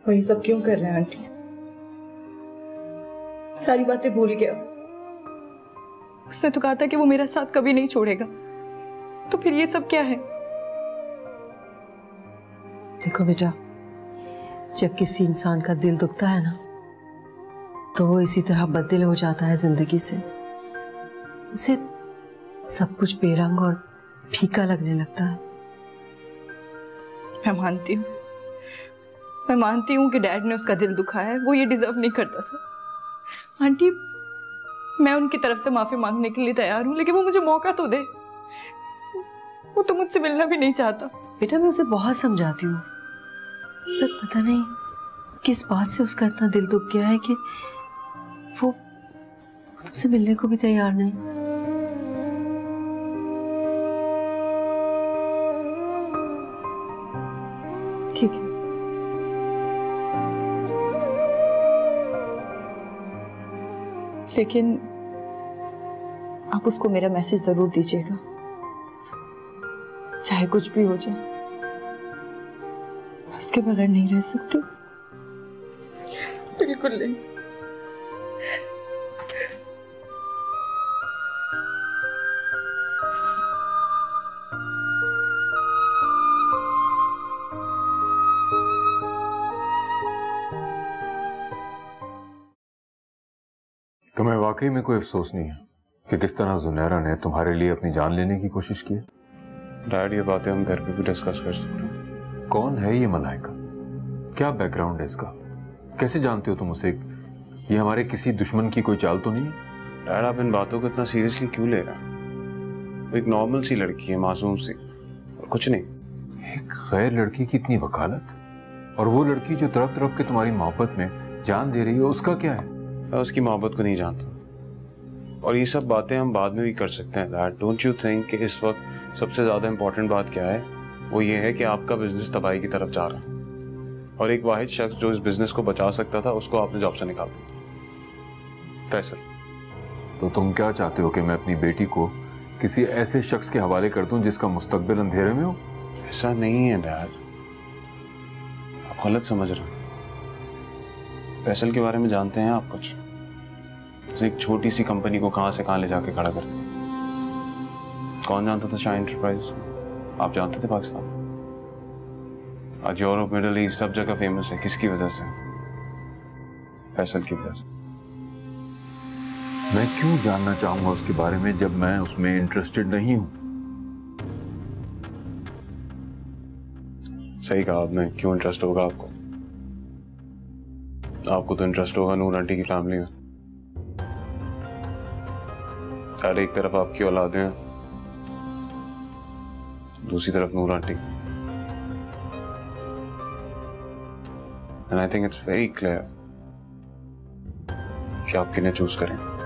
वो ये सब क्यों कर रहे हैं आंटी? सारी बातें भूल गया। उसने तो कहा था कि वो मेरा साथ कभी नहीं छोड़ेगा, तो फिर ये सब क्या है? देखो बेटा, जब किसी इंसान का दिल दुखता है ना, तो वो इसी तरह बददिल हो जाता है जिंदगी से। उसे सब कुछ बेरंग और फीका लगने लगता है। मैं मानती हूँ कि डैड ने उसका दिल दुखाया है, वो ये डिजर्व नहीं करता था। आंटी, मैं उनकी तरफ से माफी मांगने के लिए तैयार हूँ, लेकिन वो मुझे मौका तो दे। वो तो मुझसे मिलना भी नहीं चाहता। बेटा मैं उसे बहुत समझाती हूँ, पर पता नहीं किस बात से उसका इतना दिल दुख गया है कि वो तुमसे मिलने को भी तैयार नहीं। ठीक है, लेकिन आप उसको मेरा मैसेज जरूर दीजिएगा, चाहे कुछ भी हो जाए। उसके बगैर नहीं रह सकती, बिल्कुल नहीं। तुम्हें वाकई में कोई अफसोस नहीं है कि किस तरह जुनैरा ने तुम्हारे लिए अपनी जान लेने की कोशिश की? डैड, ये बातें हम घर पे भी डिस्कस कर सकते हैं। कौन है ये मलाइका? क्या बैकग्राउंड है इसका? कैसे जानते हो तुम उसे? ये हमारे किसी दुश्मन की कोई चाल तो नहीं है? डैड, आप इन बातों को इतना सीरियसली क्यों ले रहे हैं? वो एक नॉर्मल सी लड़की है, मासूम सी, और कुछ नहीं। एक गैर लड़की की इतनी वकालत? और वो लड़की जो तड़प तड़प के तुम्हारी मोहब्बत में जान दे रही है, उसका क्या है? मैं उसकी मोहब्बत को नहीं जानता, और ये सब बातें हम बाद में भी कर सकते हैं। डैड, डोंट यू थिंक कि इस वक्त सबसे ज्यादा इंपॉर्टेंट बात क्या है? वो ये है कि आपका बिजनेस तबाही की तरफ जा रहा है, और एक वाहिद शख्स जो इस बिजनेस को बचा सकता था, उसको आपने जॉब से निकाल दिया। फैसल, तो तुम क्या चाहते हो कि मैं अपनी बेटी को किसी ऐसे शख्स के हवाले कर दूं जिसका मुस्तकबिल अंधेरे में हो? ऐसा नहीं है डैड, आप गलत समझ रहे हैं। फैसल के बारे में जानते हैं आप कुछ? एक छोटी सी कंपनी को कहां से कहां ले जाके खड़ा करते। कौन जानता था शाह एंटरप्राइज? आप जानते थे पाकिस्तान? आज यूरोप, मिडिल ईस्ट, सब जगह फेमस है। किसकी वजह से? फैसल की वजह से। मैं क्यों जानना चाहूंगा उसके बारे में जब मैं उसमें इंटरेस्टेड नहीं हूं? सही कहा आपने। क्यों इंटरेस्ट होगा आपको? आपको तो इंटरेस्ट होगा नूर आंटी की फैमिली में। अरे एक तरफ आपकी औलादें हैं, दूसरी तरफ Noor aunty. And I think it's very clear कि आप किन्हें चूज करें।